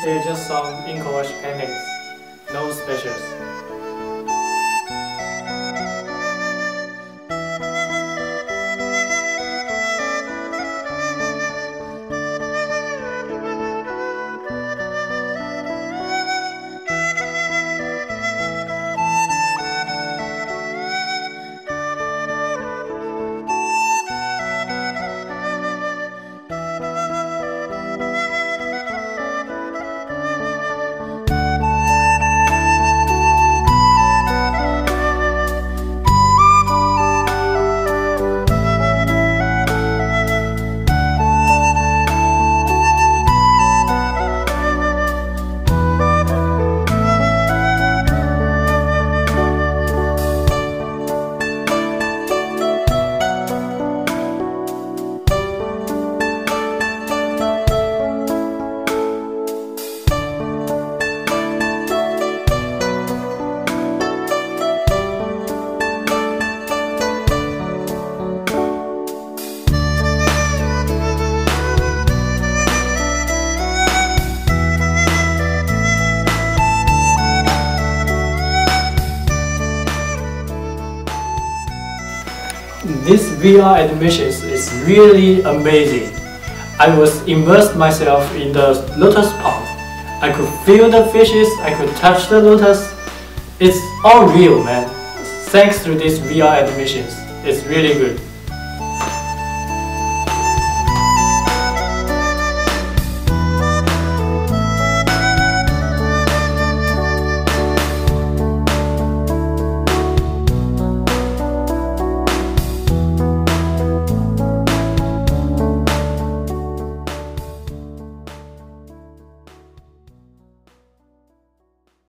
They're just some ink wash paintings, no specials. This VR animations is really amazing. I was immersed myself in the lotus pond. I could feel the fishes, I could touch the lotus. It's all real, man. Thanks to these VR animations. It's really good.